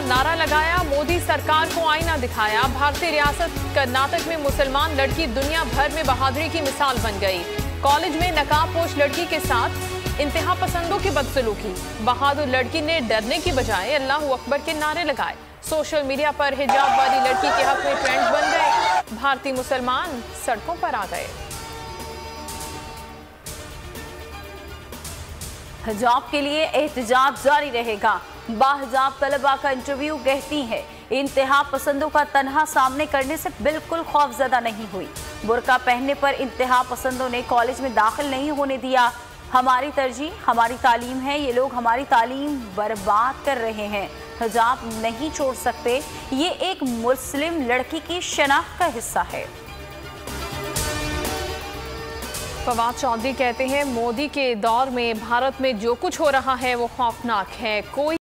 नारा लगाया, मोदी सरकार को आईना दिखाया। भारतीय रियासत कर्नाटक में मुसलमान लड़की दुनिया भर में बहादुरी की मिसाल बन गई। कॉलेज में नकाबपोश लड़की के साथ इंतहा पसंदों की बदसलूकी। बहादुर लड़की ने डरने की बजाय अल्लाह अकबर के नारे लगाए। सोशल मीडिया पर हिजाब वाली लड़की के हक में ट्रेंड बन गए। भारतीय मुसलमान सड़कों पर आ गए। हिजाब के लिए एहतजाज जारी रहेगा। बाहिजाब तलबा का इंटरव्यू कहती है, इंतहा पसंदों का तन्हा सामने करने से बिल्कुल खौफजदा नहीं हुई। बुर्का पहनने पर इंतहा पसंदों ने कॉलेज में दाखिल नहीं होने दिया। हमारी तरजीह हमारी तालीम है, ये लोग हमारी तालीम बर्बाद कर रहे हैं। हिजाब नहीं छोड़ सकते, ये एक मुस्लिम लड़की की शनाख्त का हिस्सा है। फवाद चौधरी कहते हैं, मोदी के दौर में भारत में जो कुछ हो रहा है वो खौफनाक है। कोई